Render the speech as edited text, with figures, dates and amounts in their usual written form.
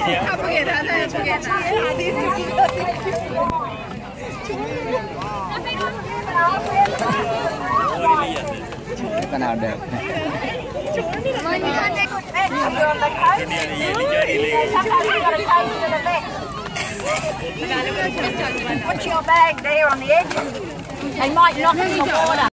他不给他，他也不给他。 Cái nào đẹp. Put your bag there on the edge. They might knock in the water.